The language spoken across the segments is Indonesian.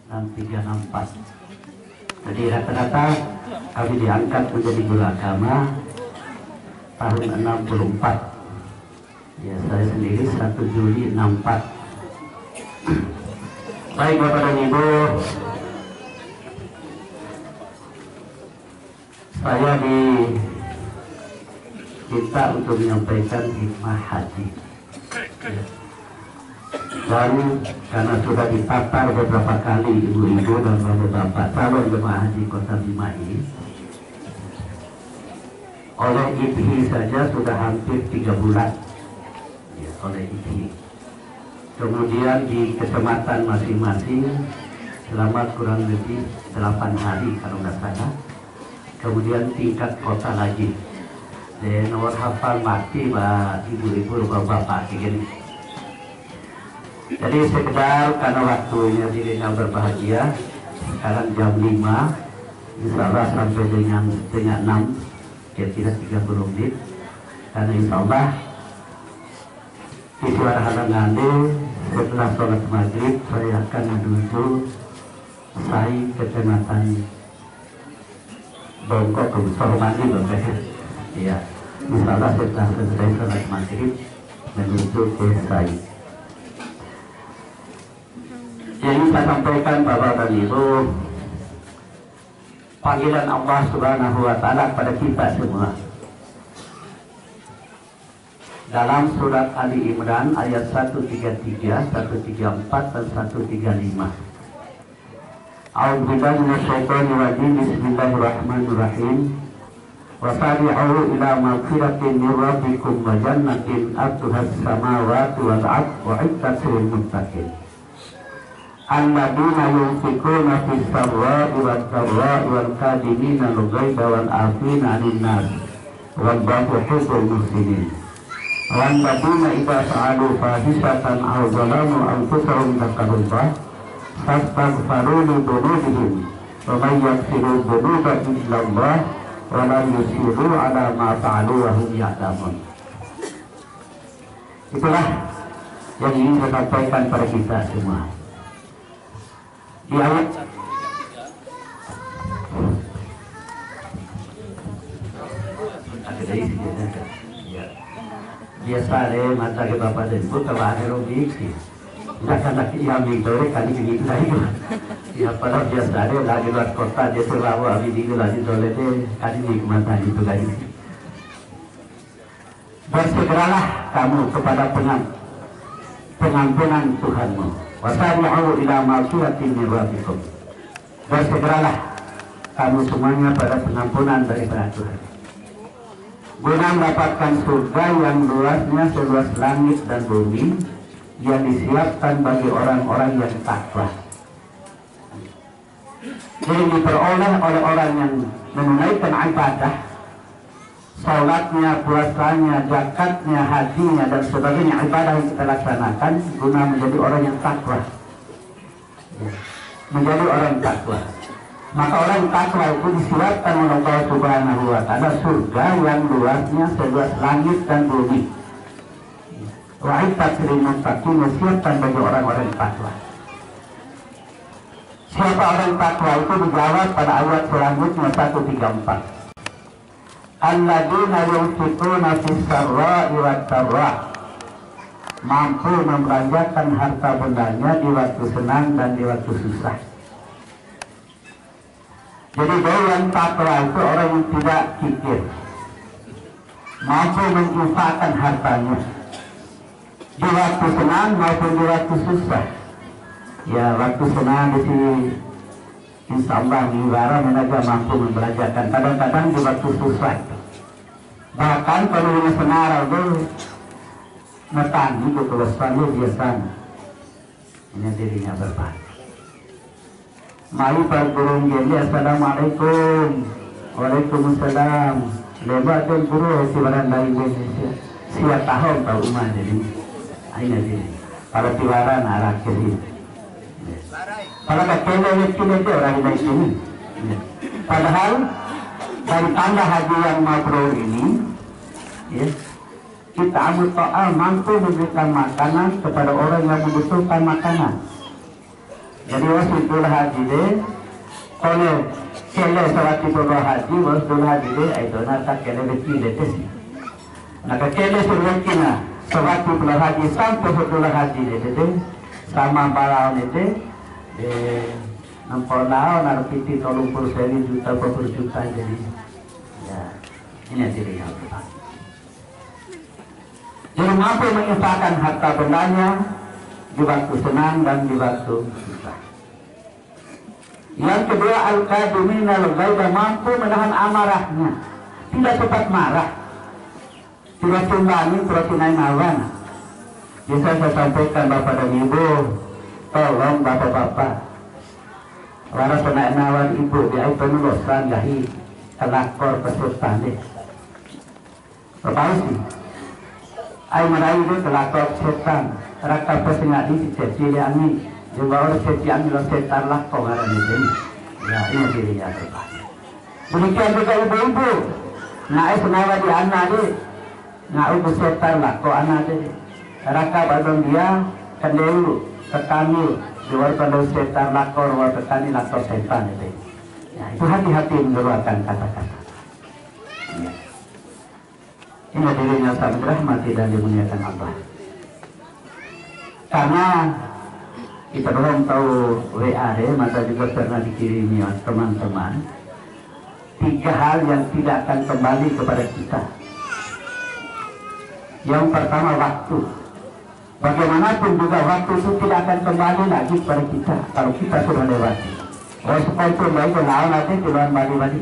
6364. Jadi rata-rata kami diangkat menjadi guru agama tahun 64. Ya, saya sendiri 1 Juli 64. Baik Bapak dan Ibu, saya diminta untuk menyampaikan hikmah haji. Ya. Dan karena sudah dipapar beberapa kali ibu-ibu dan bapak-bapak calon jemaah haji Kota Cimahi, oleh IPI saja sudah hampir 3 bulan ya, oleh IPI. Kemudian di kecamatan masing-masing selama kurang lebih 8 hari kalau nggak salah. Kemudian tingkat kota lagi. Dan nomor hafal mati ibu-ibu bapak-bapak begini. Jadi sekedar karena waktunya dirinya berbahagia. Sekarang jam 5, insya Allah sampai dengan setengah 6, kira-kira 30 menit. Karena insya Allah di suara halangan setelah sholat maghrib saya akan menuju Sai kecamatan Bongkok ke Sormani Bapak. Ya, insya Allah setelah selesai sholat maghrib menuju ke Sai. Yang saya sampaikan Bapak dan Ibu, panggilan Allah Subhanahu wa Ta'ala pada kita semua. Dalam surat Ali Imran ayat 133, 134 dan 135. A'udzubillahi minasyaitonir rajim. Bismillahirrahmanirrahim. Wasari'u ila magfiratin min rabbikum wa jannatin 'arduhas samawati wal 'ardh u'iddat lil muttaqin. Alladzina yunfiquna fis sarra'i wad dharra'i wal kadhimina al-ghaiza wal 'afina 'anil nas wallahu yuhibbul muhsinin. Walladzina idza fa'alu fahishatan aw zalamu anfusahum dzakarullaha fastaghfiru li dzunubihim wa may yaghfiru dzunuba illa Allah wa lam yusiru 'ala ma fa'alu wa hum ya'lamun. Itulah yang ingin saya sampaikan pada kita semua. Di ayat biasa deh mata ke bapak dan ibu kalau ada logik nak yang mengidore kali begitu lagi ya pada biasa deh lagi luar kota dia selalu abis itu lagi dole deh kali nikmatan itu lagi. Bersegeralah kamu kepada pengampunan Tuhanmu. Wasari'u ila maghfiratin min rabbikum. Bersegeralah kamu semuanya pada pengampunan daripada Tuhan, guna mendapatkan surga yang luasnya seluas langit dan bumi, yang disiapkan bagi orang-orang yang takwa. Jadi diperoleh oleh orang yang menunaikan ibadah, salatnya, puasanya, zakatnya, hajinya dan sebagainya ibadah yang kita laksanakan guna menjadi orang yang takwa. Menjadi orang takwa. Maka orang takwa itu disiapkan oleh Allah Subhanahu wa Ta'ala surga yang luasnya seluas langit dan bumi. Wa'iddat lil muttaqin, disiapkan bagi orang-orang takwa. Siapa orang takwa itu dijawab pada ayat selanjutnya 134. Alladzina yunfiquna fis sarra'i wad dharra', mampu membelanjakan harta bendanya di waktu senang dan di waktu susah. Jadi yang takwa itu orang yang tidak kikir, mampu menginfakkan hartanya di waktu senang maupun di waktu susah. Ya waktu senang di sini insya Allah negara menaga mampu membelanjakan. Kadang-kadang di waktu susah, bahkan kalau ini senar itu metan itu kewasan biasa ini dirinya berpahala. Mari pergurung jadi assalamualaikum, waalaikumsalam. Lebat dan guru siwaran dari Indonesia. Siap tahun tahu rumah jadi. Aina jadi. Kalau siwaran arah kiri. Kalau kecil itu orang dari sini. Padahal dari tanda haji yang mabrur ini, ya, kita ambil mampu memberikan makanan kepada orang yang membutuhkan makanan. Jadi wasidul haji deh, kalau kele sawati dulu haji, wasidul haji deh, itu nata kele rezeki deh sih. Nah kele rezeki na sawati dulu haji sampai dulu haji deh, sama balaun itu, nampol nao narpiti 30.000 juta per juta jadi, ya ini diri yang tepat. Jadi mampu menginfakkan harta bendanya di waktu senang dan di waktu susah. Yang kedua, al-qadimin al-ghaiba, mampu menahan amarahnya, tidak cepat marah, tidak tumbangi protinai mawan. Bisa saya sampaikan Bapak dan Ibu, tolong Bapak-bapak, waras naik nawan Ibu di air penulosan gahi kelakor peserta deh. Bapak sih, air merayu deh kelakor setan. Raka pesengadi si ceci dia angin, juga orang ceci angin lo setan lah kau ngaran itu. Ya ini dirinya Bapak. Demikian juga ibu-ibu, naik senawa di anak deh, ngau setan lah kau anak deh. Raka badon dia kendelu, ketanil, luar kalau setan lah kau luar ketanil lah kau setan itu. Ya itu hati-hati mengeluarkan kata-kata. Ya. Ini dirinya sangat rahmati dan dimuliakan Allah. Karena kita belum tahu WA deh, maka juga pernah dikirimi teman-teman 3 hal yang tidak akan kembali kepada kita. Yang pertama, waktu. Bagaimanapun juga waktu itu tidak akan kembali lagi kepada kita kalau kita sudah lewati. Oh sepanjang baik lawan nanti keluar balik-balik.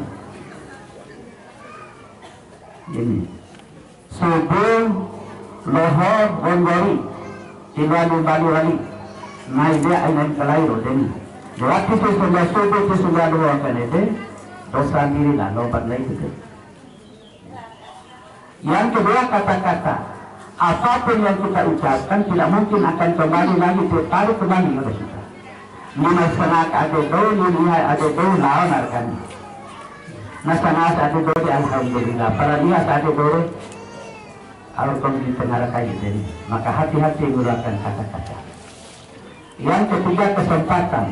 Ini subuh lohor wondori Tiba-tiba balik-balik naik dia akan kelahiran ini. Waktu itu sudah subuh itu sudah doakan itu dosa diri lah lompat lagi itu. Yang kedua, kata-kata apapun yang kita ucapkan tidak mungkin akan kembali lagi, tarik kembali oleh kita. Mana senak ada do, dunia ada do, lawan arkan. Nasanas ada do, alhamdulillah. Para dia ada do. Kalau kamu di tengah kayu ini, maka hati-hati menggunakan kata-kata. Yang ketiga, kesempatan.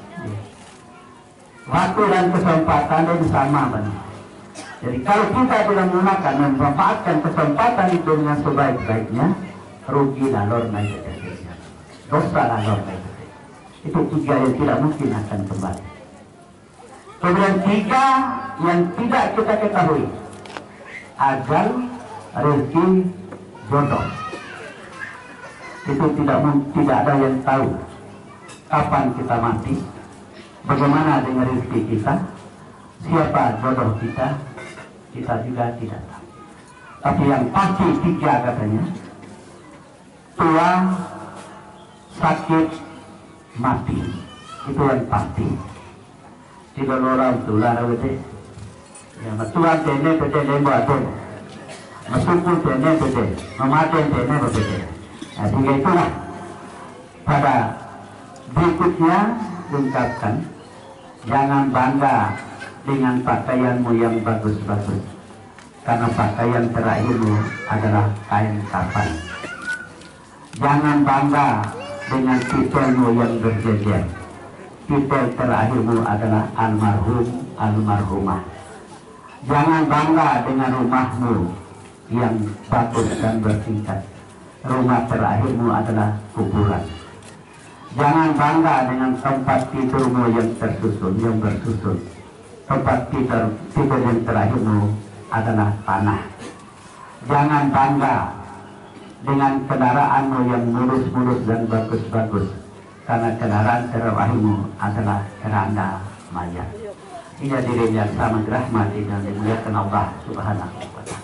Waktu dan kesempatan itu sama benar. Jadi kalau kita tidak menggunakan dan memanfaatkan kesempatan itu dengan sebaik-baiknya, rugi lalor naik jadinya, dosa lalor naik. Itu 3 yang tidak mungkin akan kembali. Kemudian 3 yang tidak kita ketahui, ajal, rezeki, jodoh. Itu tidak ada yang tahu kapan kita mati, bagaimana dengan rezeki kita, siapa jodoh kita juga tidak tahu. Tapi yang pasti 3 katanya, tua, sakit, mati. Itu yang pasti. Tidak orang tular awet. Ya, tua tene pete lembu atom. Masukun tene beda, mematen tene berbeda. Nah, sehingga itulah pada berikutnya ungkapkan, jangan bangga dengan pakaianmu yang bagus-bagus, karena pakaian terakhirmu adalah kain kafan. Jangan bangga dengan titelmu yang berjejer, titel terakhirmu adalah almarhum, almarhumah. Jangan bangga dengan rumahmu yang bagus dan bertingkat, rumah terakhirmu adalah kuburan. Jangan bangga dengan tempat tidurmu yang tersusun, yang bersusun. Tempat tidur yang terakhirmu adalah tanah. Jangan bangga dengan kendaraanmu yang mulus-mulus dan bagus-bagus, karena kendaraan terakhirmu adalah keranda mayat. Ini dirinya sama rahmati dan dimuliakan Allah Subhanahu wa Ta'ala.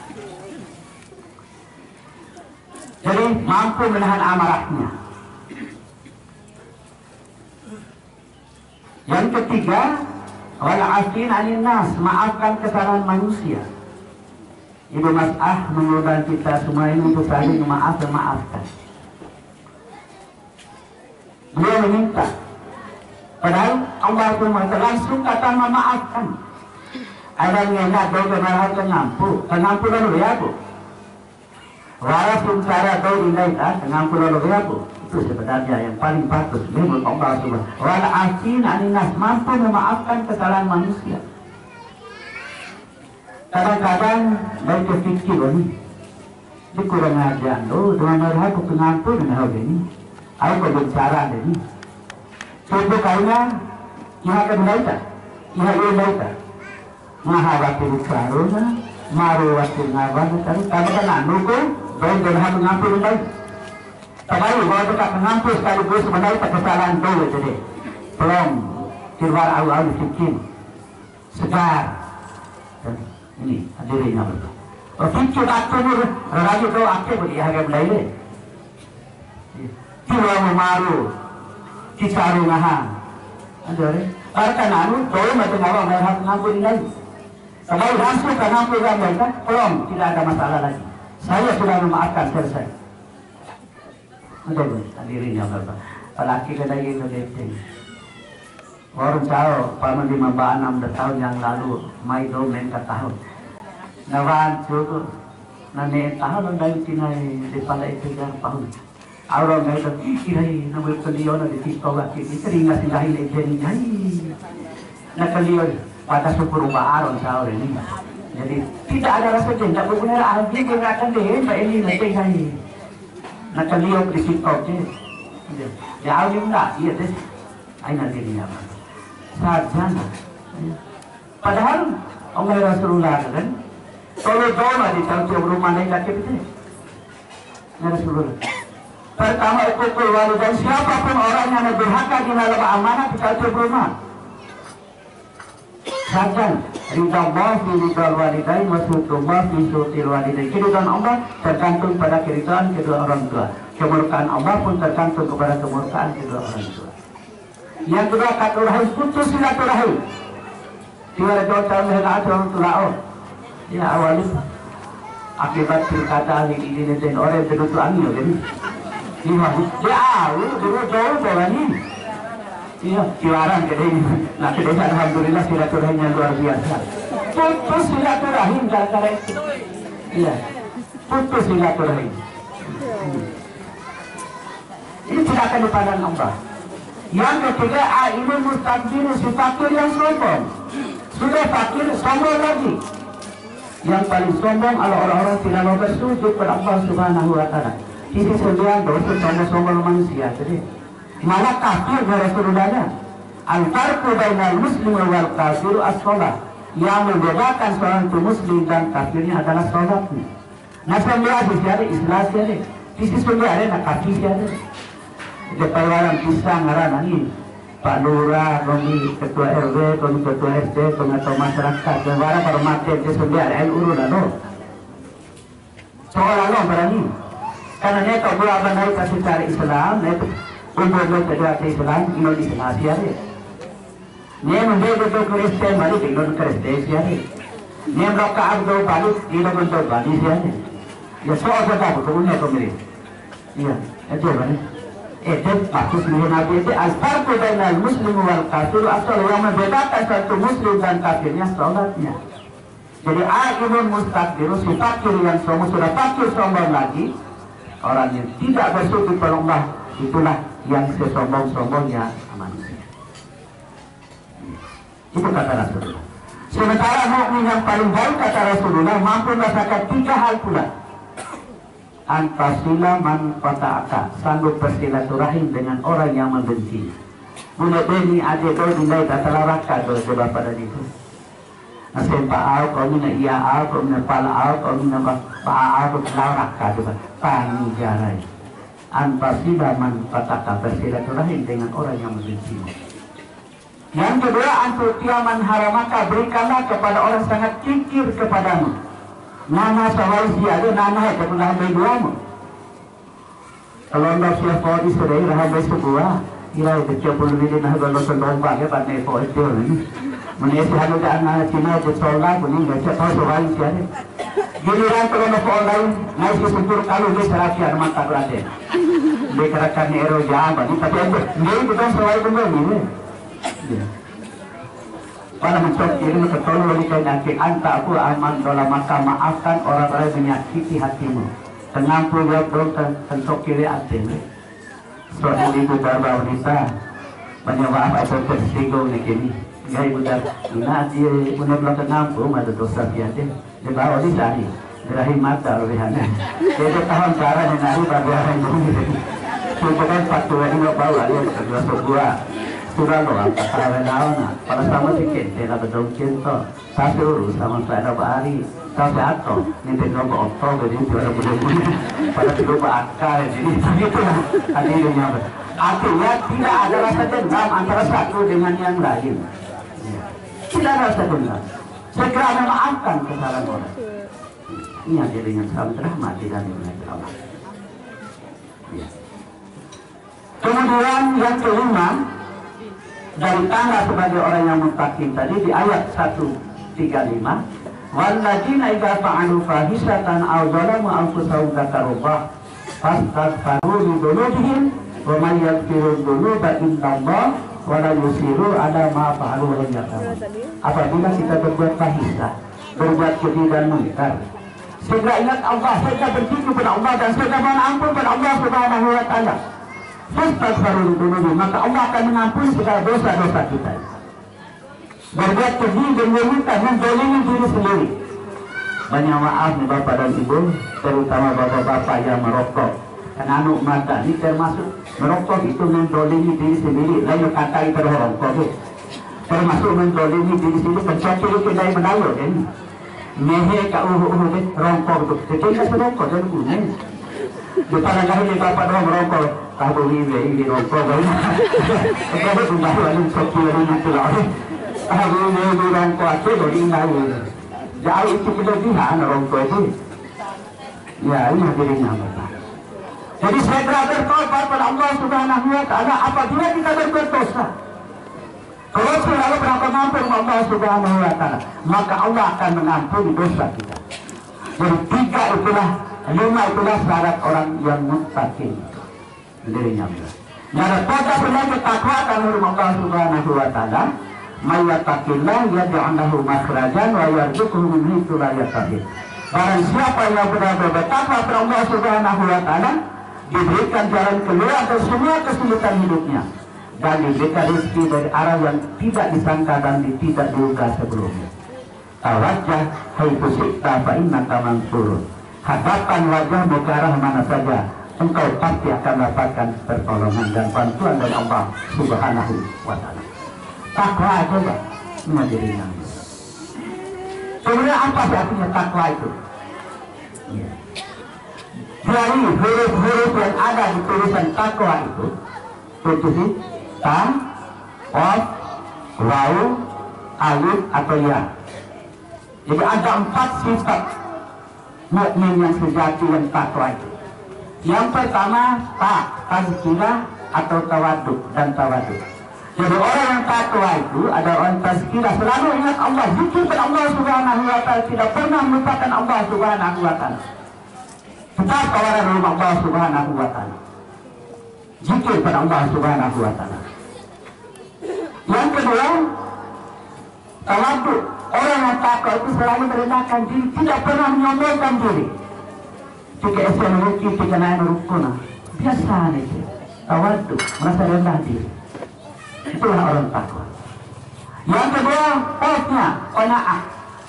Jadi mampu menahan amarahnya. Yang ketiga, wal afin 'anil nas, maafkan kesalahan manusia. Ibu Mas'ah mengundang kita semua ini untuk saling maaf dan maafkan. Beliau meminta, padahal Allah SWT langsung kata memaafkan. Ada yang nak tahu kenal kengampu lalu ya bu. Waras cara tahu indah, kengampu lalu ya bu. Itu sebenarnya yang paling patut menurut Allah Subhanahu wa ta'ala. Wal aninas, mampu memaafkan kesalahan manusia. Kadang-kadang baik berpikir ini kurang ajar. Dengan mereka aku pengampun dengan hal ini. Aku berbicara ini. Contoh kaya iha akan baita, iha ia baita. Maha wakil karuna, maru wakil ngawan. Kalau kan anu ko, baik dengan pengampun baik. Sekali bahwa dekat mengampun sekaligus menaik kesalahan dulu jadi. Belum kirwar awal fikir segar. Ini hadirin yang betul. Fikir aku ni raja kau apa beri harga beli. Kirwar maru, kisaru ngahang. Ada ni. Karena anu kau macam orang merah mengampun lagi. Kalau langsung mengampun mereka, belum tidak ada masalah lagi. Saya sudah memaafkan selesai. Betul, hadirin yang berbahagia. Lelaki kedai itu dating. Orang tahu, paman 5-6 tahun yang lalu, mai domen ke tahun. Nawan cukup, nane tahun dari tinai di pala itu yang tahun. Orang itu, irai, namun kalian ada di sekolah kita, keringat selain ejeni, nak kalian pada sepuluh orang tahu ini. Jadi tidak ada rasa jengkel, benar anjing mengatakan deh, mbak ini nanti kali. Nak kalian di sekolah je, ya awalnya enggak, iya deh, ayo nanti dia apa? Sarjana. Padahal Allah Rasulullah kan, kalau doa di dalam rumah mereka kita, ya Rasulullah. Pertama ukul walidain, siapapun orang yang berhak di dalam amanah di dalam rumah. Sarjan, ridha Allah fi ridha walidain, wasutullah fi sutil walidain. Keridhaan Allah tergantung pada keridhaan kedua orang tua. Kemurkaan Allah pun tergantung kepada kemurkaan kedua orang tua. Yang kedua kata rahim, putus silaturahim. Tiada jauh mereka orang tua. Ya awalnya akibat pilkada hari ini dan orang berdua angin jadi. Dia dulu jauh jalan ini. Iya, kiwaran kedai. Nah kedai alhamdulillah silaturahimnya luar biasa. Putus silaturahim gara-gara itu. Iya, putus silaturahim. Ini tidak akan dipandang Allah. Yang ketiga, ini mustakbir, si fakir yang sombong. Sudah fakir, sombong lagi. Yang paling sombong adalah orang-orang tidak mau bersujud kepada Allah Subhanahu wa ta'ala. Ini sebenarnya dosa sombong manusia. Jadi, malah kafir dari Rasulullahnya. Al-farqu bainal muslim wal kafir as-shalah. Yang membedakan seorang itu muslim dan kafirnya adalah salatnya. Nah, sebenarnya di sini ikhlas ya deh. Di sini sebenarnya nak kafir ya deh. Kepayaran pisang ngaran ini Pak Lurah, kami ketua RW, kami ketua RT, pengatur masyarakat, dan para permaten di sebenarnya urun ada. Soal Allah berani. Karena ini kalau berapa naik kasih cari Islam, itu untuk kedua Islam, Indonesia Asia deh. Ini menjadi betul Kristen balik Indonesia Kristen deh. Ini mereka abdul balik Indonesia balik deh. Ya soal kita betul punya pemilik. Iya, itu balik. Itu maksud Nabi itu al-farqu bainal muslim wal kafir, asal yang membedakan satu muslim dan kafirnya salatnya. Jadi aibun mustakbir, si fakir yang sombong sudah fakir sombong lagi, orang yang tidak bersujud kepada Allah itulah yang sesombong-sombongnya manusia. Itu kata Rasulullah. Sementara mukmin yang paling baik kata Rasulullah mampu merasakan 3 hal pula. Antasila man qata'aka, sanggup bersilaturahim dengan orang yang membenci. Mula beni aje do nilai datala raka do coba pada itu. Nasem pa'au kau mina iya au kau mina pala au kau mina pa'au kau raka coba. Tani jarai. Antasila man qata'aka, bersilaturahim dengan orang yang membenci. Yang kedua, antutiaman haramaka, berikanlah kepada orang sangat kikir kepadamu. Nana sawal siada nana itu pun rahamai duamu. Kalau anda siap kau di sore rahamai sebuah, ira itu 30 minit nah kalau sendomba ke pada itu itu ni. Menesi hanya anak Cina itu solat pun ni macam tahu sawal siada. Giliran kalau nak online, naik sesuatu kalau dia serakian mata berada. Dekarakan ero jam, ni tapi itu ni bukan sawal pun ni. Pada mencokir ketolong walikan nanti anta aku aman dalam maka maafkan orang-orang menyakiti hatimu. Tenang pula dong tencokir hatimu. soal ini budak wanita banyak maaf atau tersinggung nih kini gaya budak ina dia punya belakang ngampung ada dosa biasa di bawah di sari dari mata olehnya dia tahun cara yang hari pada hari ini sudah patut ini bawa dia kedua sebuah sudah loh apa kalau naona pada sama sikit dia dapat cinta tapi urus sama saya hari tapi atau ini dengan okto jadi juara muda-muda pada coba akal jadi begitu hadirnya artinya tidak ada rasa dendam antara satu dengan yang lain tidak ada rasa dendam segera memaafkan kesalahan orang ini hadir dengan salam rahmat tidak dengan Allah. Kemudian yang kelima dari tanda sebagai orang yang muttaqin tadi di ayat 135 walladzina idza fa'alu fahisatan aw zalamu anfusahum dzakarullah fastaghfiru li dzunubihim wa may yaghfiru dzunuba illallah wa la yusiru ala ma fa'alu wa yaqulu. Apabila kita berbuat fahisah, berbuat keji dan munkar, segera ingat Allah, segera bersyukur kepada Allah dan segera mohon ampun kepada Allah Subhanahu wa taala. Fastaghfiru li dzunubihim, maka Allah akan mengampuni segala dosa-dosa kita. Berbuat keji dan munkar menzalimi diri sendiri. Banyak maaf nih Bapak dan Ibu, terutama bapak-bapak yang merokok. Karena anak mata ini termasuk merokok itu menzalimi diri sendiri. Lain kata itu merokok itu termasuk menzalimi diri sendiri. Pencuri kedai menayur ini. Mehe ka uhu rokok itu. Jadi kita merokok dan kuning. Bukan lagi bapak doang merokok. Tahu ini rokok. Kalau sudah lalu sekian itu lah. Hari ini orang kuasa dari lain. Jauh itu kelebihan orang tua itu. Ya ini hadirin Bapak. Jadi segera bertobat pada Allah Subhanahu wa taala apabila kita berbuat dosa. Kalau selalu berampun Allah Subhanahu wa taala, maka Allah akan mengampuni dosa kita. Jadi lima itulah syarat orang yang muttaqin. Hadirin Bapak. Nah, pada penyakit takwa kalau Allah Subhanahu wa taala mayyataqillah yaj'al lahu makhrajan wa yarzuqhu min haitsu la yahtasib. Barang siapa yang benar-benar bertakwa kepada Allah Subhanahu wa taala, diberikan jalan keluar dari semua kesulitan hidupnya dan diberikan rezeki dari arah yang tidak disangka dan tidak diduga sebelumnya. Tawajjah haitsu syi'ta fa innaka mansur. Hadapkan wajahmu ke arah mana saja, engkau pasti akan mendapatkan pertolongan dan bantuan dari Allah Subhanahu wa taala. Takwa coba menjadi nabi. Sebenarnya apa sih artinya takwa itu? Ya. Dari huruf-huruf yang ada di tulisan takwa itu sih ta, qaf, waw, alif atau ya. Jadi ada 4 sifat mukmin yang sejati yang takwa itu. Yang pertama tazkirah atau tawaduk dan tawaduk. Jadi orang yang takwa itu ada orang tazkirah, selalu ingat Allah, zikir kepada Allah Subhanahu wa taala, tidak pernah melupakan Allah Subhanahu wa taala. Tetap kawalan rumah Allah Subhanahu wa taala. Zikir kepada Allah Subhanahu wa taala. Yang kedua, tawaduk. Orang yang takwa itu selalu merendahkan diri, tidak pernah menyombongkan diri. Jika esok rezeki kita naik rukuna, biasa aja. Tawaduk, merasa rendah diri. Itulah orang takwa. Yang kedua, qafnya, qanaah.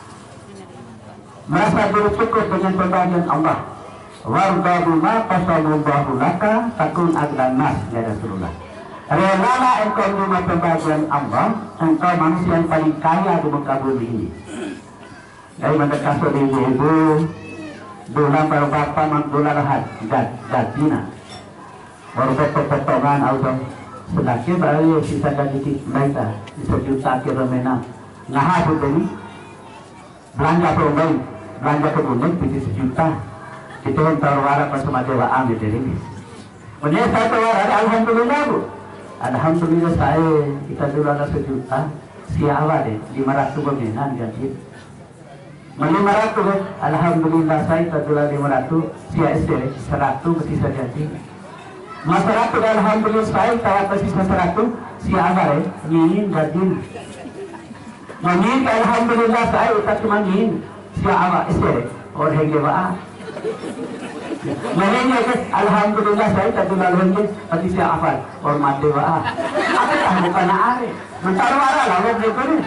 Merasa diri cukup dengan pembagian Allah. Warda bima qasallallahu laka takun aglan nas, ya Rasulullah. Relalah engkau menerima pembagian Allah, engkau manusia yang paling kaya di muka bumi ini. Dari mendekat ibu-ibu, dolar bapak dolar gadina. Baru potongan auto. Sedangkan baru sisa gaji mereka sejuta kira-kira ngahas ini belanja perumbai belanja kebunan bisa sejuta itu yang terwara pas sama dewa ambil dari ini. Kemudian saya terwara alhamdulillah bu, alhamdulillah saya kita dulu ada sejuta siapa deh 500 kebunan gaji 500 alhamdulillah saya kita dulu 500 siapa 100 mesti gaji. Masyarakat alhamdulillah saya tahu sisa 100 siapa ya ngingin gadin ngingin alhamdulillah saya tak cuma ngingin siapa orang yang Lahirnya ke, alhamdulillah saya tak tinggal lagi, tapi saya hafal hormat dewa. Apa dah bukan are? Mencari arah lah orang itu ni.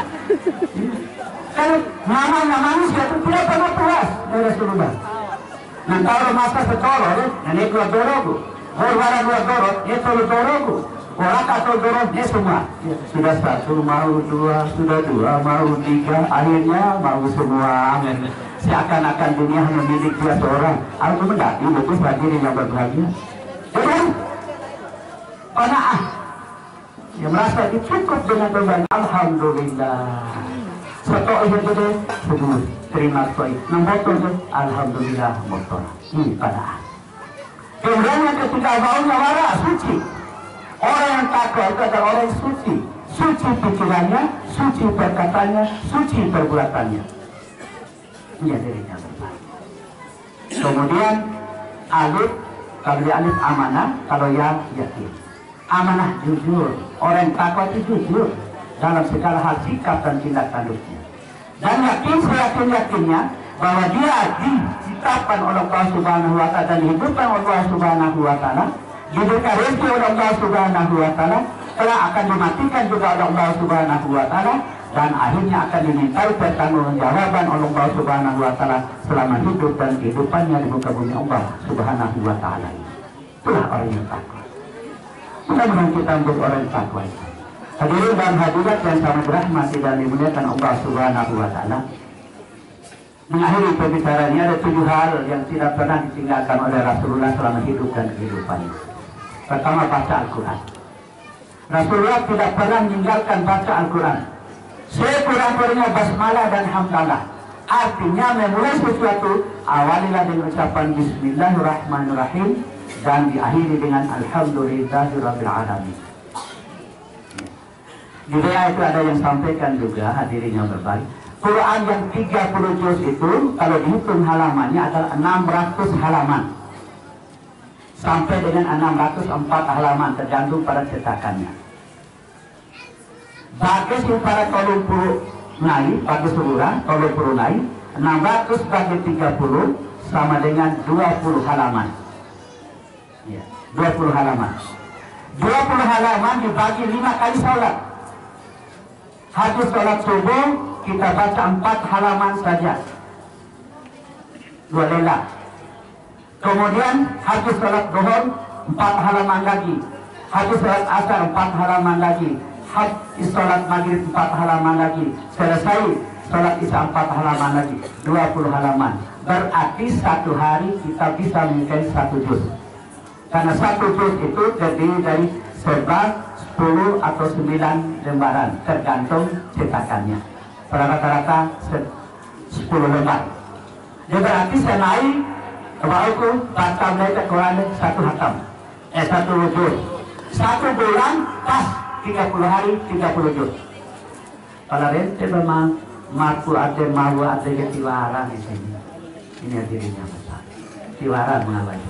Kalau namanya manusia itu tidak pernah puas dari Rasulullah. Nanti orang masa setorong, nenek dua dorogu, orang dua dorog, itu dorogu. Orang kata dorong dia semua. Sudah satu mau dua, sudah dua mau tiga, akhirnya mau semua. Seakan-akan dunia hanya milik dia seorang. Aku mendaki betul hadirin yang berbahagia. Betul? Qanaah. Yang merasa cukup dengan berbahagia. Alhamdulillah. Satu ayat itu sebut terima kasih. Nombor itu alhamdulillah motor. Ini qanaah. Kemudian yang ketiga baunya waras suci. Orang yang takwa itu adalah orang yang suci. Suci pikirannya, suci perkataannya, suci perbuatannya. Ini dirinya berbahagia. Kemudian alif, kalau dia alif amanah, kalau ya yakin. Amanah jujur. Orang yang takwa itu jujur dalam segala hal sikap dan tindak tanduknya. Dan yakin seyakin-yakinnya bahwa dia diciptakan oleh Allah Subhanahu wa taala dan dihidupkan oleh Allah Subhanahu wa taala, diberikan rezeki oleh Allah Subhanahu wa taala, telah akan dimatikan juga oleh Allah Subhanahu wa taala, dan akhirnya akan dimintai pertanggungjawaban oleh Allah Subhanahu wa taala selama hidup dan kehidupannya di muka bumi Allah Subhanahu wa taala. Itulah orang yang takwa. Mudah-mudahan kita menjadi orang yang takwa. Hadirin dan hadirat yang sangat dirahmati dan dimuliakan Allah Subhanahu wa taala. Mengakhiri pembicaraan ini ada 7 hal yang tidak pernah ditinggalkan oleh Rasulullah selama hidup dan kehidupannya. Pertama, baca Al-Quran. Rasulullah tidak pernah meninggalkan baca Al-Quran. Sekurang-kurangnya basmalah dan hamdalah. Artinya memulai sesuatu awalilah dengan ucapan Bismillahirrahmanirrahim dan diakhiri dengan Alhamdulillahirabbil alamin. Di WA itu ada yang sampaikan juga, hadirin yang berbaik. Quran yang 30 juz itu kalau dihitung halamannya adalah 600 halaman. Sampai dengan 604 halaman tergantung pada cetakannya. Bagi para tolong puluh naik, bagi seluruh tolong puluh naik, 600 bagi 30 sama dengan 20 halaman. Ya, 20 halaman. 20 halaman dibagi 5 kali sholat. Habis sholat subuh kita baca 4 halaman saja, 2 lela. Kemudian habis sholat zuhur 4 halaman lagi, habis sholat asar 4 halaman lagi, habis sholat maghrib 4 halaman lagi, selesai sholat isya 4 halaman lagi, 20 halaman. Berarti satu hari kita bisa mengikat 1 juz. Karena 1 juz itu terdiri dari sebab 10 atau 9 lembaran, tergantung cetakannya. Rata-rata 10 lembar. Jadi berarti saya naik aku baca belajar Quran 1 hatam, 1 juz. 1 bulan pas 30 hari 30 juz. Kalau rente memang mampu ada mau ada ketiwaran di sini. Ini dirinya besar. Tiwaran mengawali.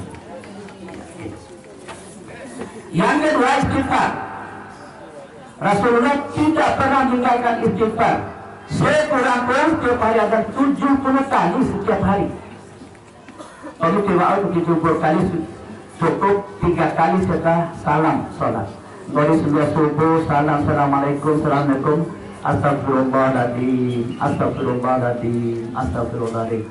Yang kedua istighfar. Rasulullah tidak pernah meninggalkan istighfar. Sekurang-kurang setiap hari ada 70 kali setiap hari. Kalau tiba-tiba 70 kali cukup 3 kali setelah salam sholat. Dari sudah subuh salam assalamualaikum assalamualaikum astagfirullahaladzim astagfirullahaladzim astagfirullahaladzim.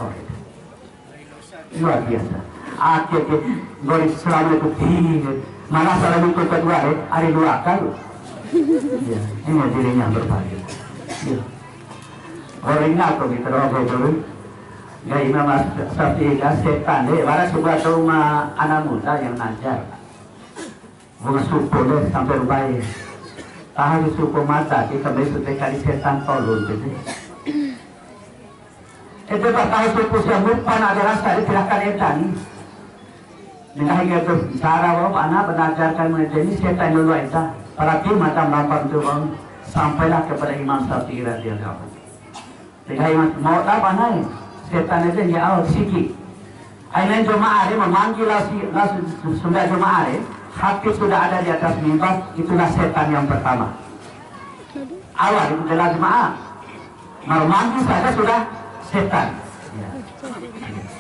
Luar biasa. Akhirnya dari assalamualaikum malah assalamualaikum kedua hari 2 kali. Ya, ini dirinya berbahagia. Ya. Orangnya aku diterobos dulu. Ya Imam Syafi'i setan deh. Barat juga rumah anak muda yang ngajar. Bunga suku deh sampai rubai. Tahu suku mata kita besok kali setan tolong gitu. Itu tahu suku siapa panah ada rasa dikerahkan etan. Dengan itu cara bawa anak belajarkan menjadi setan dulu itu. Para tim macam lampar tu sampailah kepada Imam Syafi'i radhiyallahu anhu. Jika Imam mau apa naik, setan itu dia awal sikit. Akhirnya jemaah dia memanggil sudah jemaah dia, hati sudah ada di atas mimbar, itulah setan yang pertama. Awal itu adalah jemaah, memanggil saja sudah setan. Ya.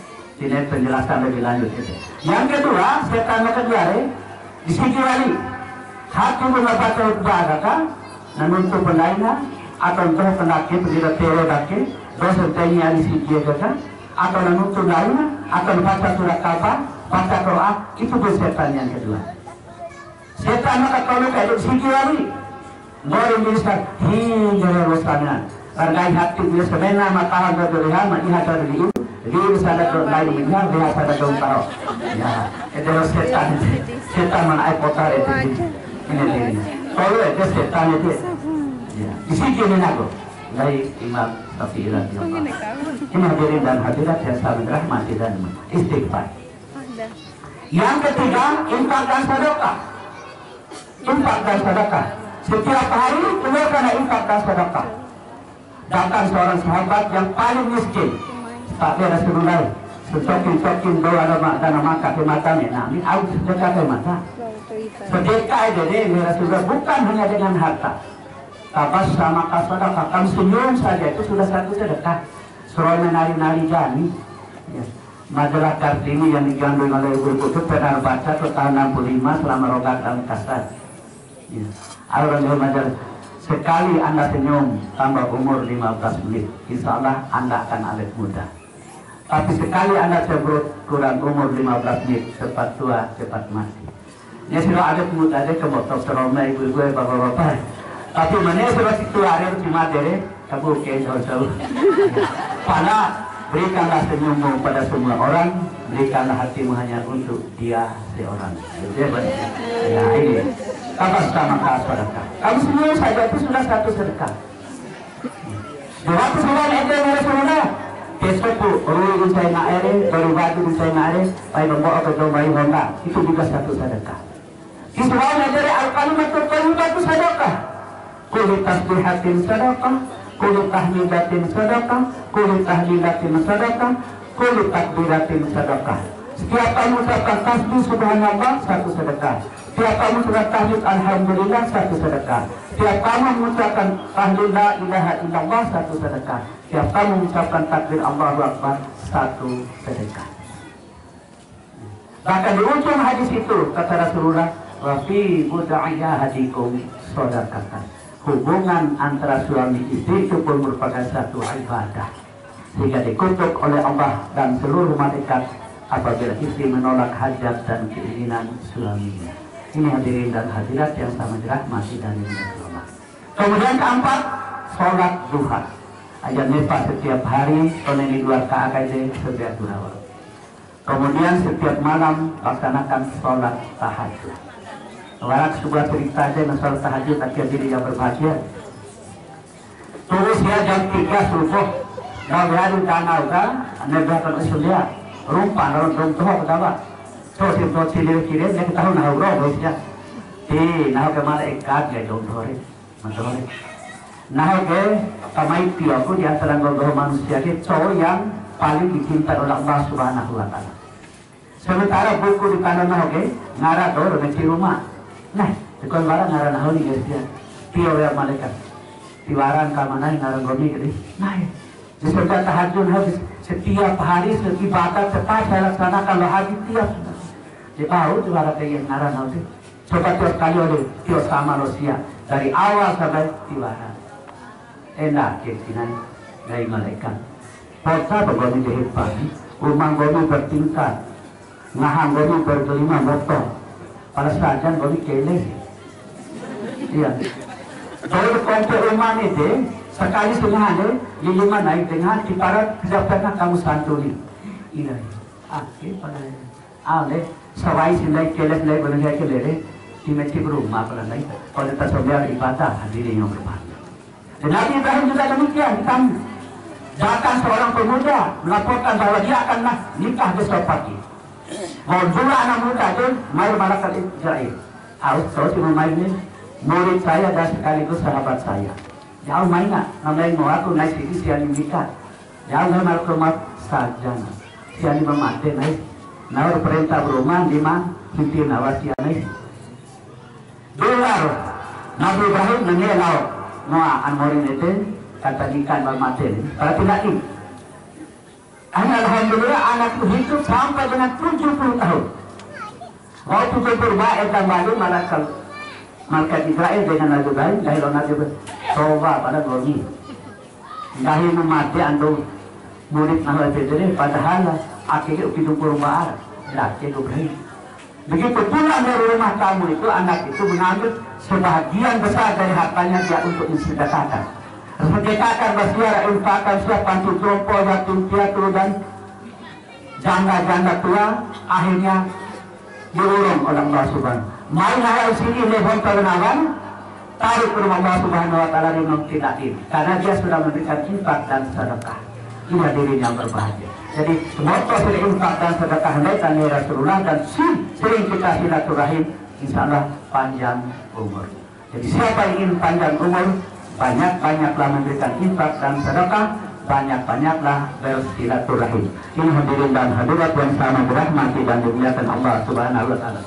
Ini penjelasan lebih lanjut itu. Yang kedua, setan kedua disiki wali. Hati membaca baca nanuntu pendaina atau untuk pendaki pendiri tere daki dosa tanya disiki kata atau nanuntu lainnya atau baca surat kabar baca doa itu setan yang kedua. Setan kalau kayak disiki wali. Baru bisa hingga rosana. Karena hati dia sebenarnya matahan berdirihan melihat dari itu. Jadi misalnya kalau lain ini lihat ada dong tahu. Ya, itu setan mana ai potar itu ini dia. Kalau itu setan itu, ya, di sini nago. Dari Imam Syafi'i radhiyallahu anhu. Ini hadirin dan hadirat yang saling rahmati dan istighfar. Yang ketiga, infak dan sedekah. Infak dan sedekah. Setiap hari keluarkan infak dan sedekah. Datang seorang sahabat yang paling miskin. Tapi Rasulullah secokin bawa dana maka ke matanya. Nah, ini aku sedekah ke mata. Sedekah jadi Rasulullah bukan hanya dengan harta. Tabas sama sedekah. Kamu senyum saja itu sudah satu sedekah. Suruh menari-nari jani. Ya. Majalah Kartini yang digandung oleh Ibu Kutub pernah baca ke tahun 65 selama rogat dan kasar. Ya. Alhamdulillah majalah. Sekali Anda senyum tambah umur 15 menit, insya Allah Anda akan awet muda. Tapi sekali Anda cebrut kurang umur 15 menit, cepat tua, cepat mati. Ini sudah awet muda deh ke botol seromnya ibu-ibu, bapak-bapak. Tapi mana sudah situ hari itu materi, kamu kayak jauh-jauh. Pada berikanlah senyummu pada semua orang, berikanlah hatimu hanya untuk dia seorang. Ya ini. Tabas sama sedekah. Kamu semua saja itu sudah satu sedekah. Waktu sudah ada Rasulullah. Besok ruh saya naere, baru baju saya naere, bayi membawa ke bayi honda. Itu juga satu sedekah. Islam dari al-kalimatul thayyibah itu sedekah. Kulli tasbihatin sedekah, kulli tahmidatin sedekah, kulli tahlilatin sedekah, kulli takbiratin sedekah. Setiap kamu ucapkan tasbih subhanallah satu sedekah. Setiap kamu surat tahlil alhamdulillah satu sedekah. Setiap kamu mengucapkan tahlil la ilaha illallah satu sedekah. Setiap kamu mengucapkan takbir Allahu akbar satu sedekah. Bahkan di ujung hadis itu kata Rasulullah, wa fi bud'iyahadikum shadaqatan. Hubungan antara suami istri itu pun merupakan satu ibadah. Sehingga dikutuk oleh Allah dan seluruh malaikat apabila istri menolak hajat dan keinginan suaminya. Ini hadirin dan hadirat yang sama dirahmati dan dimuliakan. Kemudian keempat, sholat duha. Ajar nifas setiap hari, toneni 2 rakaat setiap 2 waktu. Kemudian setiap malam laksanakan sholat tahajud. Orang sebuah cerita aja sholat tahajud akhir diri yang berbahagia. Terus ya jam 3 subuh, hari tanah kan, negara Australia, rumpah orang tuh apa? Terus itu cilir-cilir dia tahu nah roh bosnya. Nah ke malaikat ya dong dore. Mantul. Nah ke kamai aku di antara golongan manusia itu cowok yang paling dicintai oleh Allah Subhanahu wa taala. Sementara buku di kanan nah ke ngarah dor di rumah. Nah, dikon barang ngarah nah ni guys ya. Tio ya malaikat. Tiwaran ka mana ngarah gomi gede. Nah, disebut tahajud habis setiap hari ibadah cepat saya laksanakan lahadi tiap di tahu juara kayak ngarah nanti coba tiap kali oleh tiap sama manusia dari awal sampai tiwaran enak kesinan dari malaikat kota begini dihebat umang gomi bertingkat ngahang gomi bergelima botol pada sajan gomi kele iya kalau konten umang itu sekali setengah deh lima naik dengan kiparat tidak pernah kamu santuni iya akhir pada ale sawai sindai keles lagi boleh saya kelere di mesti berumah pada naik kalau kita soal ibadah hadirin yang berbahagia. Dan Nabi Ibrahim juga demikian. Datang seorang pemuda melaporkan bahwa dia akan nikah besok pagi. Mau dua anak muda itu mari malaikat Israel. Harus tahu si ini murid saya dan sekaligus sahabat saya. Jauh mainnya namanya mau aku naik sini siang nikah. Jauh memang rumah sarjana. Siang memate naik. Nawar perintah berumah lima himpir nawar siang naik. Dolar Nabi Ibrahim mengelau Noah an morin itu kata ikan bermati para tidak ini Alhamdulillah anak itu hidup sampai dengan 70 tahun. Waktu itu berbaik dan baru malaikat Israel dengan Nabi Ibrahim, dahil Nabi Ibrahim, coba pada goni. Dahil mati andong murid Nabi Ibrahim, padahal akhirnya hidup berbaik, laki Ibrahim. Begitu pula dari rumah kamu itu, anak itu mengambil sebahagian besar dari hartanya dia untuk disedekahkan. Sedekahkan bersiara infakkan siap panti jompo, yatim piatu dan janda-janda tua, akhirnya diurung oleh Allah Subhanahu. Main hal sini lebih kebenaran, tarik ke rumah Allah Subhanahu Wa Taala tidak ini, karena dia sudah memberikan infak dan sedekah. Inilah dirinya yang berbahagia. Jadi moto dari infak dan sedekah dan Rasulullah dan sering kita silaturahim, insya Allah panjang umur. Jadi siapa yang ingin panjang umur, banyak-banyaklah memberikan infak dan sedekah, banyak-banyaklah bersilaturahim. Ini hadirin dan hadirat yang sama dirahmati dan dimuliakan Allah Subhanahu Wa Taala.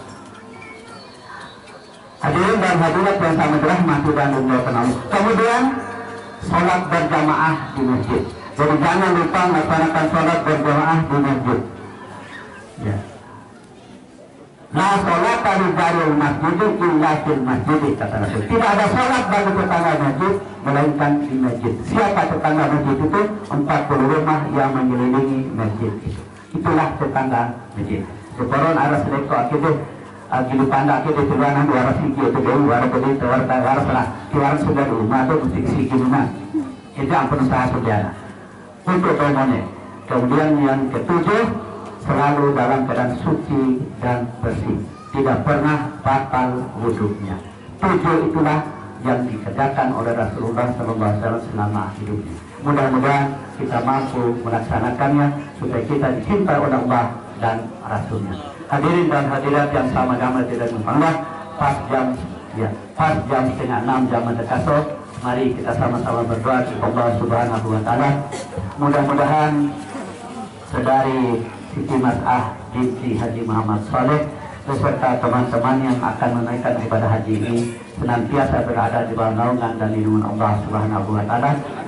Hadirin dan hadirat yang sama dirahmati dan dimuliakan Allah. Kemudian sholat berjamaah di masjid. Jadi jangan lupa melaksanakan sholat berjamaah di masjid. Ya. La sholat dari masjid illa fil masjid, kata Rasul. Tidak ada sholat bagi tetangga masjid melainkan di masjid. Siapa tetangga masjid itu? 40 rumah yang mengelilingi masjid itu. Itulah tetangga masjid. Sekoron arah seleko akhirnya gili panda akhirnya turunan dua siki itu dewi waras tadi waras lah. Kiwaran sudah rumah itu mesti siki mana? Itu ampun usaha saudara. Untuk temannya. Kemudian yang ketujuh, selalu dalam keadaan suci dan bersih, tidak pernah batal wudhunya. 7 itulah yang dikerjakan oleh Rasulullah SAW selama hidupnya. Mudah-mudahan kita mampu melaksanakannya supaya kita dicintai oleh Allah dan Rasulnya. Hadirin dan hadirat yang sama gambar tidak Allah, pas jam 5:30 jam mendekat. Mari kita sama-sama berdoa kepada Allah Subhanahu Wa Taala. Mudah-mudahan saudari Siti Mas'ah binti Haji Muhammad Saleh beserta teman-teman yang akan menunaikan ibadah haji ini senantiasa berada di bawah naungan dan lindungan Allah Subhanahu Wa Taala.